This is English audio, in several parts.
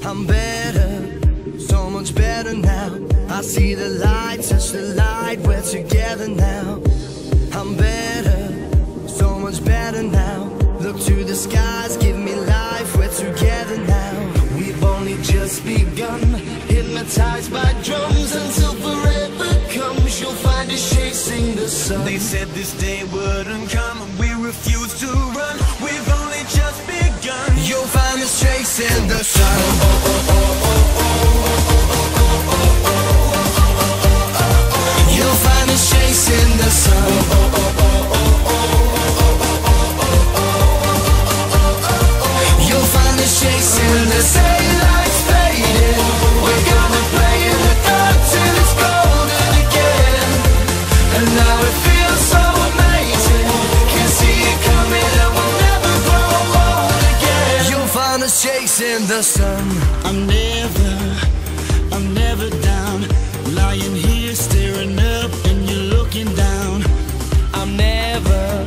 I'm better, so much better now. I see the light, touch the light, we're together now. I'm better, so much better now. Look to the skies, give me life, we're together now. We've only just begun, hypnotized by drums until forever comes. You'll find us chasing the sun. They said this day wouldn't come, and we refuse to run. We've only just begun. You'll find us chasing the sun. You'll find us chasing the sun. You'll find us chasing the daylight's fading. We're gonna play in the dark till it's golden again. And now it feels so amazing. Can see it coming and we'll never grow old again. You'll find us chasing the sun. I'm never down. Lying here staring up and you're looking down. I'm never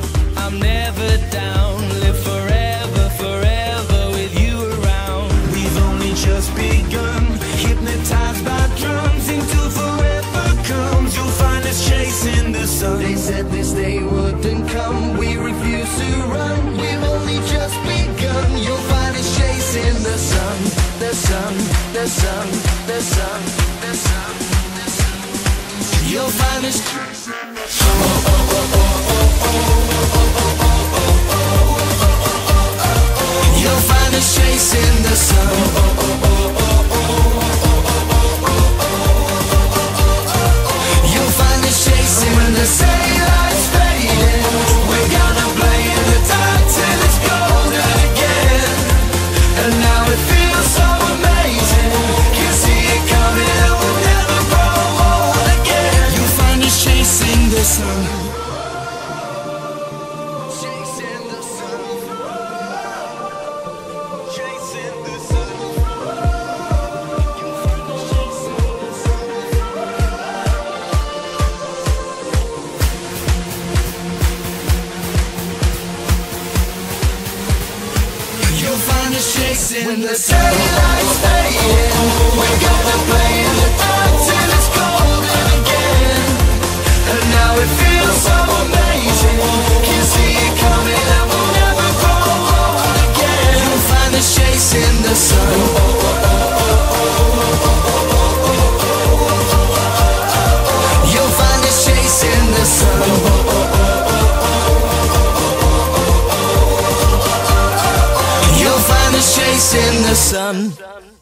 down. Live forever, forever with you around. We've only just begun, hypnotized by drums until forever comes. You'll find us chasing the sun. They said this day wouldn't come, we refuse to run. We've only just begun. You'll find us chasing the sun, the sun, the sun, the sun, the sun, the sun. You'll find us chasing the sun. You'll find us chasing the sun. You'll find us chasing when the daylight's fading. We're gonna play in the dark till it's golden again. And now it feels so amazing. Can see it coming and we'll never grow old again. You'll find us chasing the sun. Chasing the sun. Chasing the sun. You'll find us chasing the sun. You'll find us chasing when the daylight's fading. We're gonna play in the dark till it's golden again. And now it feels so amazing. Can see it coming and we'll never grow old again. You'll find us chasing the sun. You'll find us chasing the sun. You'll find us chasing the sun.